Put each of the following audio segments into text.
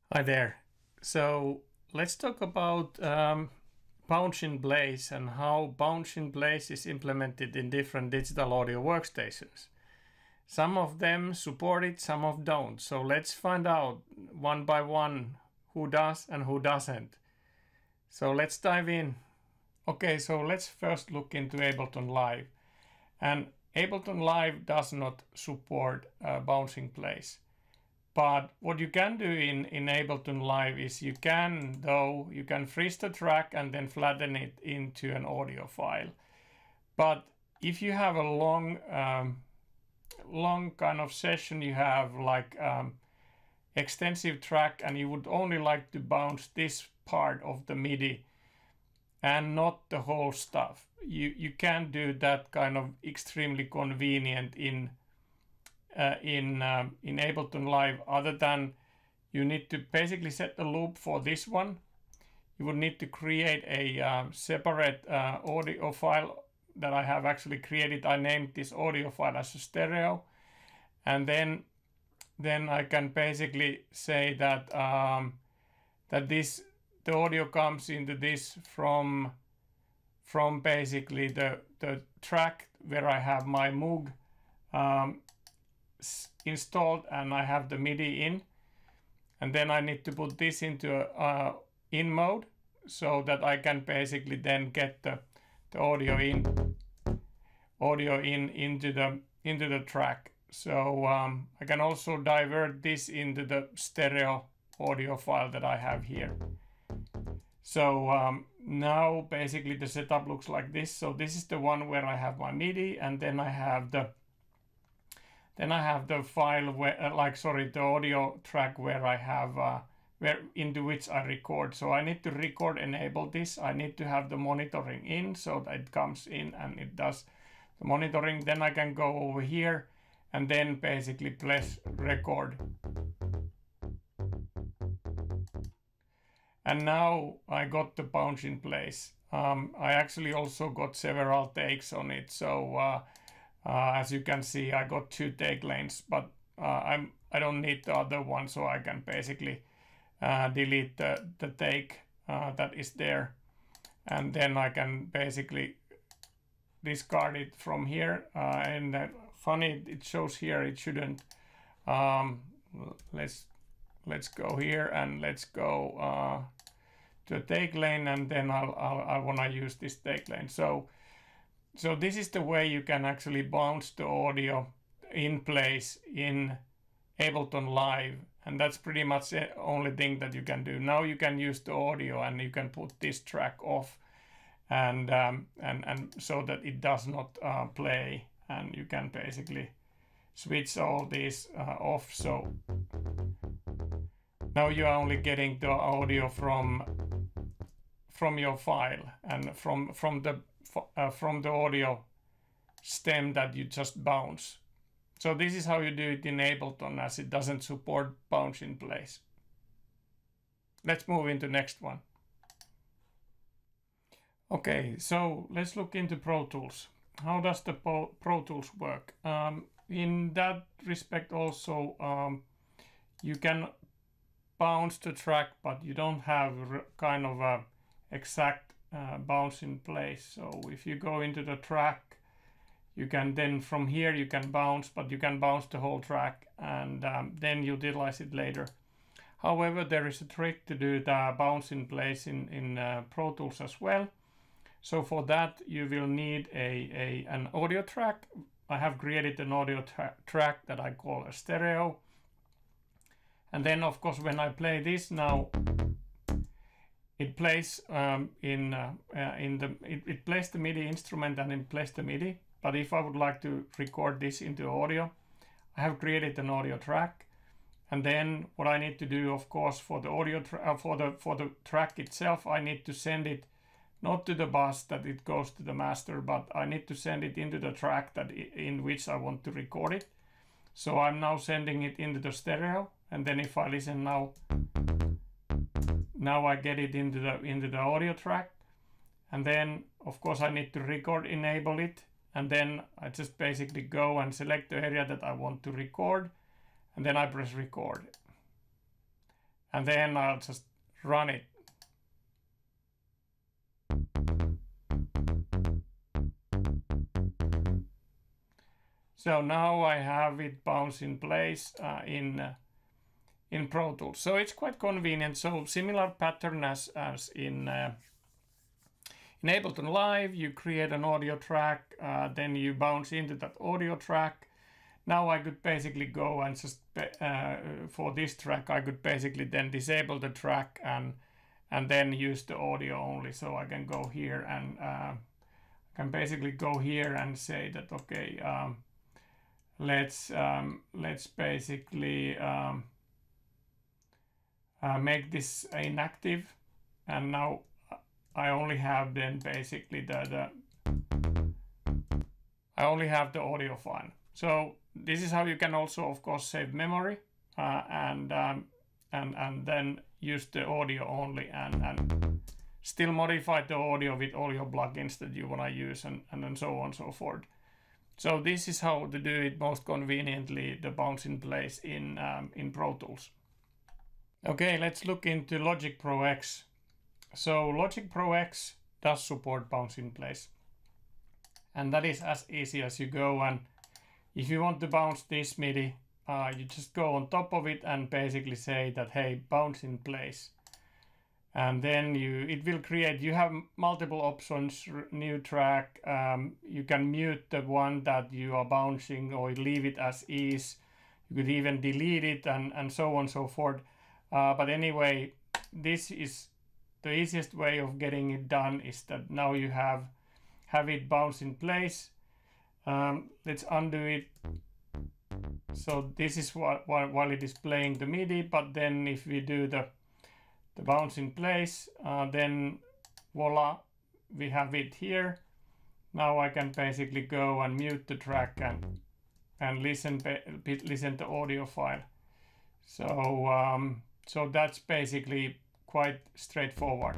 Hi there. So let's talk about Bounce in Place and how Bounce in Place is implemented in different digital audio workstations. Some of them support it, some of don't. So let's find out one by one who does and who doesn't. So let's dive in. Okay, so let's first look into Ableton Live. And Ableton Live does not support Bounce in Place. But what you can do in Ableton Live is you can freeze the track and then flatten it into an audio file. But if you have a long kind of session, you have like extensive track and you would only like to bounce this part of the MIDI and not the whole stuff, you can do that kind of extremely convenient in Ableton Live, other than you need to basically set the loop for this one. You would need to create a separate audio file that I have actually created. I named this audio file as a stereo, and then I can basically say that the audio comes into this from basically the track where I have my Moog installed and I have the MIDI in, and then I need to put this into in mode so that I can basically then get the audio into the track. So I can also divert this into the stereo audio file that I have here. So now basically the setup looks like this. So this is the one where I have my MIDI, and then I have the file where, the audio track where I have into which I record. So I need to record enable this. I need to have the monitoring in so that it comes in and it does the monitoring. Then I can go over here and then basically press record. And now I got the bounce in place. I actually also got several takes on it. So as you can see, I got 2 take lanes, but I don't need the other one, so I can basically delete the take that is there, and then I can basically discard it from here. And funny, it shows here it shouldn't. Let's go here and let's go to a take lane, and then I want to use this take lane. So this is the way you can actually bounce the audio in place in Ableton Live, and that's pretty much the only thing that you can do. Now you can use the audio and you can put this track off, and so that it does not play, and you can basically switch all these off. So now you are only getting the audio from your file and from the audio stem that you just bounce. So this is how you do it in Ableton, as it doesn't support bounce in place. Let's move into next one. Okay, so let's look into Pro Tools. How does the Pro Tools work? In that respect also, you can bounce the track, but you don't have kind of a exact bounce in place. So if you go into the track, you can then from here you can bounce, but you can bounce the whole track and then utilize it later. However, there is a trick to do the bounce in place in Pro Tools as well. So for that you will need an audio track. I have created an audio track that I call a stereo, and then of course when I play this now, it plays it plays the MIDI instrument and it plays the MIDI. But if I would like to record this into audio, I have created an audio track, and then what I need to do, of course, for the audio for the track itself, I need to send it not to the bus that it goes to the master, but I need to send it into the track that in which I want to record it. So I'm now sending it into the stereo, and then if I listen now I get it into the audio track, and then of course I need to record enable it, and then I just basically go and select the area that I want to record, and then I press record, and then I'll just run it. So now I have it bounce in place in Pro Tools. So it's quite convenient. So similar pattern as in Ableton Live, you create an audio track, then you bounce into that audio track. Now I could basically go and just, for this track, I could basically then disable the track and then use the audio only. So I can go here and can basically go here and say that, okay, let's basically make this inactive, and now I only have then basically I only have the audio file. So this is how you can also, of course, save memory and then use the audio only and still modify the audio with all your plugins that you want to use and so on and so forth. So this is how to do it most conveniently, the bounce in place in Pro Tools. Okay, let's look into Logic Pro X. So Logic Pro X does support bounce in place, and that is as easy as you go. And if you want to bounce this MIDI, you just go on top of it and basically say that, hey, bounce in place, and then it will create. You have multiple options, new track. You can mute the one that you are bouncing or leave it as is. You could even delete it and so on and so forth. But anyway, this is the easiest way of getting it done, is that now you have it bounce in place. Let's undo it. So this is while it is playing the MIDI, but then if we do the bounce in place, then voila, we have it here. Now I can basically go and mute the track and listen the audio file. So that's basically quite straightforward.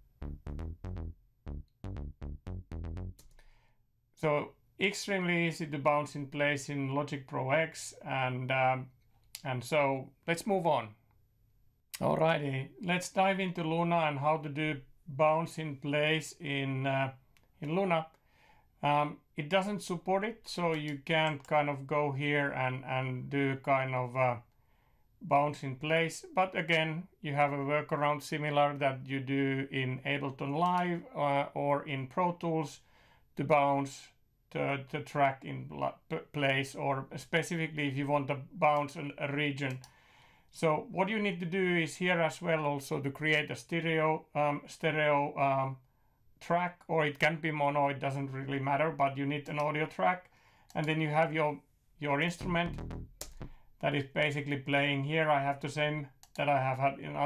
So extremely easy to bounce in place in Logic Pro X, and so let's move on. Alrighty, let's dive into Luna and how to do bounce in place in Luna. It doesn't support it, so you can't kind of go here and do kind of bounce in place. But again, you have a workaround similar that you do in Ableton Live or in Pro Tools to bounce the track in place, or specifically if you want to bounce a region. So what you need to do is here as well also to create a stereo track, or it can be mono, it doesn't really matter, but you need an audio track, and then you have your instrument that is basically playing here. I have the same that I have had in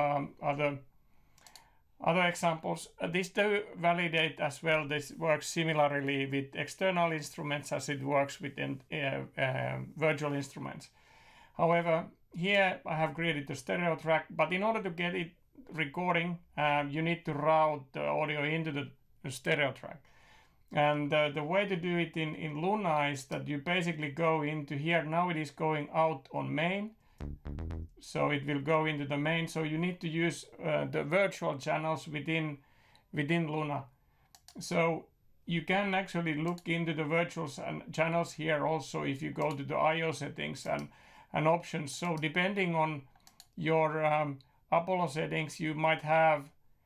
other examples. This to validate as well, this works similarly with external instruments as it works with virtual instruments. However, here I have created the stereo track, but in order to get it recording, you need to route the audio into the stereo track. And the way to do it in Luna is that you basically go into here. Now it is going out on main, so it will go into the main. So you need to use the virtual channels within Luna. So you can actually look into the virtual channels here also if you go to the I/O settings and options. So depending on your Apollo settings, you might have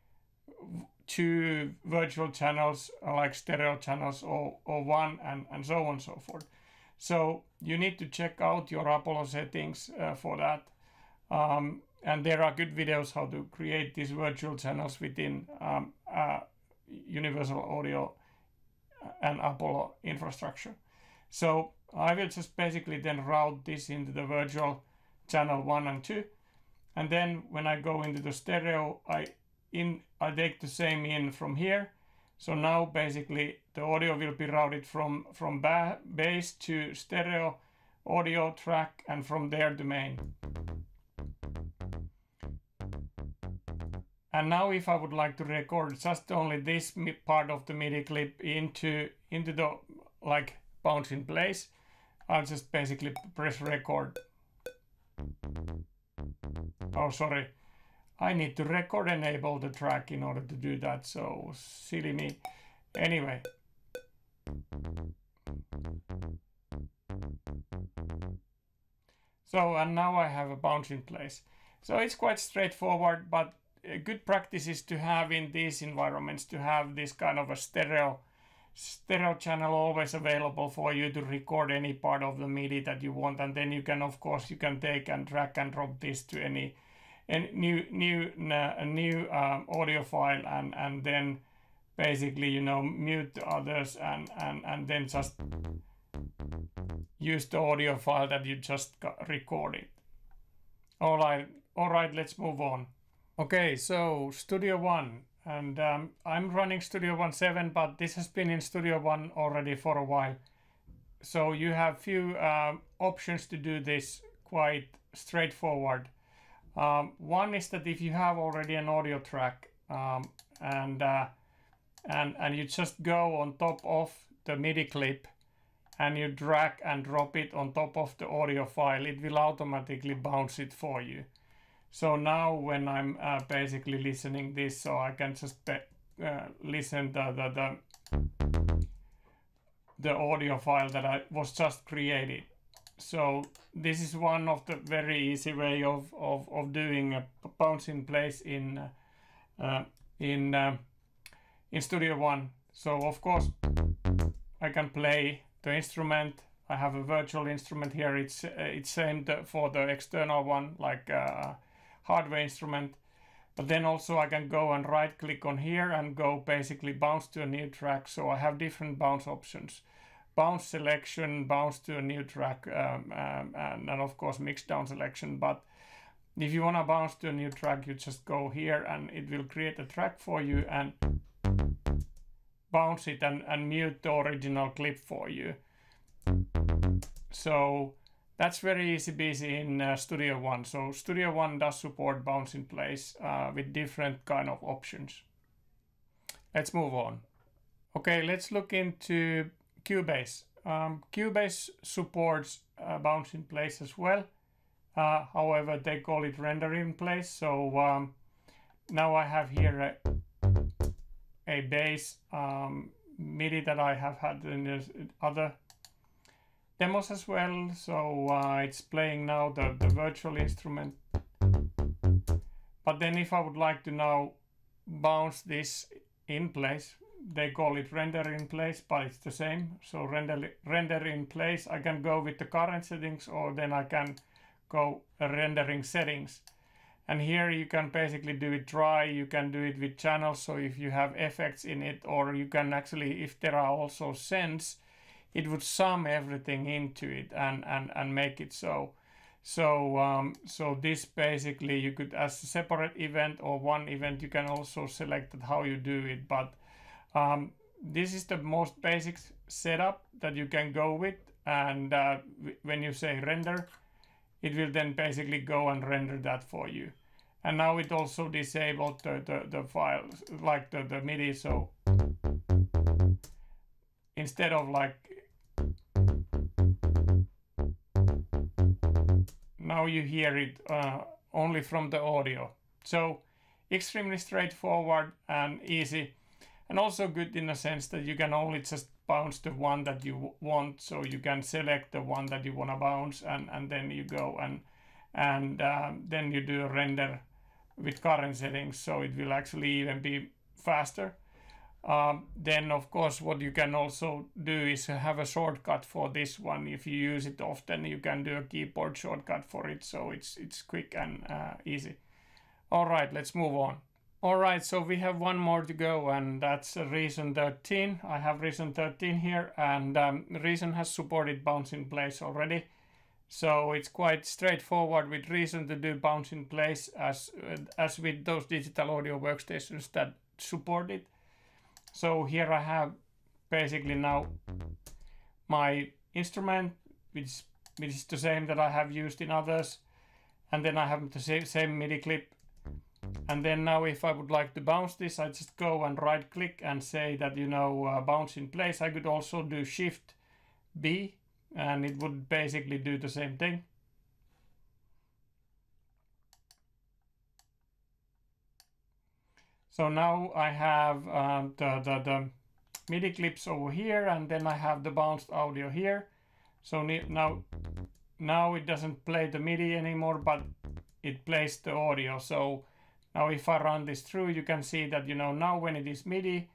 2 virtual channels like stereo channels or 1 and so on and so forth. So you need to check out your Apollo settings for that. And there are good videos how to create these virtual channels within Universal Audio and Apollo infrastructure. So I will just basically then route this into the virtual channel 1 and 2. And then when I go into the stereo, I take the same in from here. So now basically the audio will be routed from bass to stereo audio track, and from there the main. And now if I would like to record just only this part of the MIDI clip into the like bounce in place, I'll just basically press record. oh sorry, I need to record enable the track in order to do that, so silly me. Anyway. So, and now I have a bounce in place. So it's quite straightforward, but a good practice is to have in these environments, to have this kind of a stereo channel always available for you to record any part of the MIDI that you want. And then you can, of course, you can take and drag and drop this to any new audio file, and then basically, you know, mute the others and then just use the audio file that you just recorded. All right, let's move on. Okay, so Studio One, and I'm running Studio One 7, but this has been in Studio One already for a while. So you have few options to do this, quite straightforward. One is that if you have already an audio track and you just go on top of the MIDI clip and you drag and drop it on top of the audio file, it will automatically bounce it for you. So now when I'm basically listening this, so I can just listen the audio file that I was just created. So this is one of the very easy way of doing a bounce in place in Studio One. So of course I can play the instrument. I have a virtual instrument here. It's same for the external one, like hardware instrument. But then also I can go and right click on here and go basically bounce to a new track. So I have different bounce options. Bounce selection, bounce to a new track, and of course mix down selection. But if you want to bounce to a new track, you just go here and it will create a track for you and bounce it and mute the original clip for you. So that's very easy busy in Studio One. So Studio One does support bounce in place with different kind of options. Let's move on. Okay, let's look into Cubase. Cubase supports bounce in place as well. However, they call it render in place. So now I have here a bass MIDI that I have had in the other demos as well. So it's playing now the virtual instrument. But then if I would like to now bounce this in place, they call it render in place, but it's the same. So render in place, I can go with the current settings, or then I can go rendering settings. And here you can basically do it dry, you can do it with channels, so if you have effects in it, or you can actually, if there are also sends, it would sum everything into it and make it so. So this basically you could, as a separate event or one event, you can also select how you do it. But this is the most basic setup that you can go with, and when you say render, it will then basically go and render that for you. And now it also disabled the files, like the MIDI, so instead of like, now you hear it only from the audio. So extremely straightforward and easy, and also good in a sense that you can only just bounce the one that you want. So you can select the one that you want to bounce, and then you go and then you do a render with current settings, so it will actually even be faster. Then of course what you can also do is have a shortcut for this one. If you use it often, you can do a keyboard shortcut for it, so it's quick and easy. All right, let's move on. All right, so we have one more to go, and that's Reason 13. I have Reason 13 here, and Reason has supported bounce in place already. So it's quite straightforward with Reason to do bounce in place as with those digital audio workstations that support it. So here I have basically now my instrument, which is the same that I have used in others. And then I have the same MIDI clip. And then now if I would like to bounce this, I just go and right click and say that, you know, bounce in place. I could also do Shift B and it would basically do the same thing. So now I have the MIDI clips over here, and then I have the bounced audio here. So now it doesn't play the MIDI anymore, but it plays the audio. So now if I run this through, you can see that, you know, now when it is MIDI,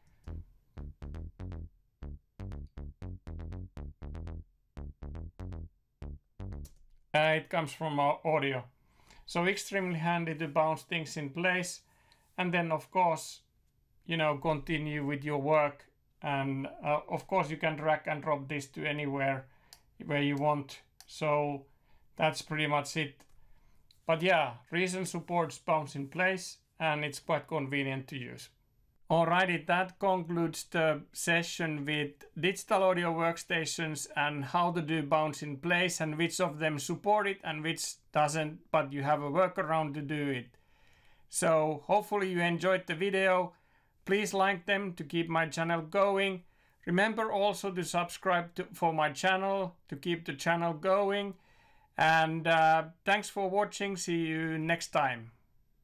it comes from audio. So extremely handy to bounce things in place, and then of course, you know, continue with your work. And of course you can drag and drop this to anywhere where you want. So that's pretty much it. But yeah, Reason supports bounce in place, and it's quite convenient to use. Alrighty, that concludes the session with digital audio workstations and how to do bounce in place, and which of them support it and which doesn't, but you have a workaround to do it. So hopefully you enjoyed the video. Please like them to keep my channel going. Remember also to subscribe for my channel to keep the channel going. And thanks for watching. See you next time.